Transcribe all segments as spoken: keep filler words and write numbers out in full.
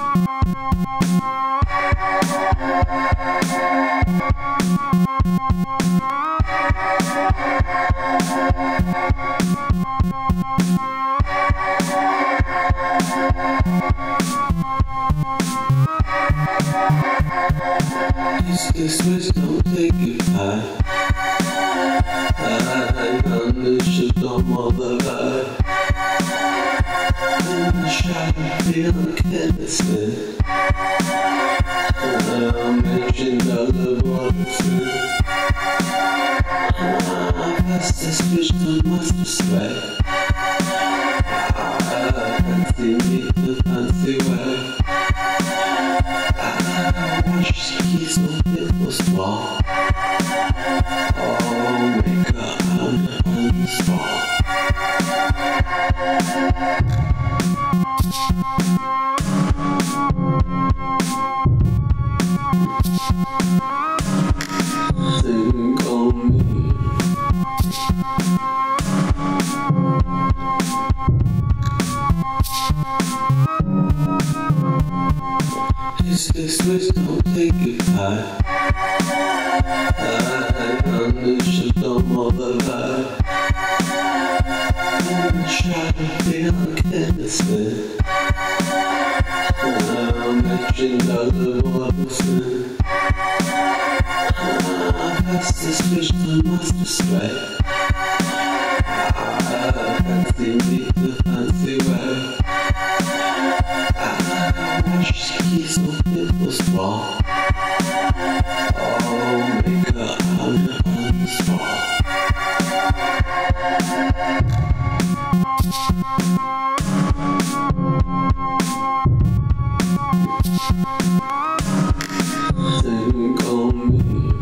This Christmas, don't take it high. I understood all of the vibe. In the shadow, feeling carelessly. I mentioned all the waters. I passed this bitch to master spray. I fancy me the fancy way. I watch the keys on Billboard's wall. Oh, make a hundred on the spot. Think on me. It's this wish, don't take it high. I understood all of the vibe. In the shadow, feeling carelessly. I mentioned all the waters. I passed this bitch to master spray. I fancy me the fancy way. I watch the keys on Billboard's wall. Oh, make a hundred on the spot. Think on me.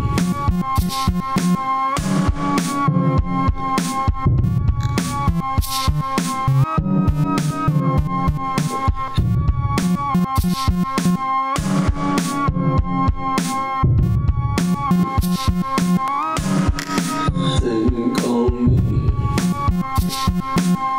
Think on me.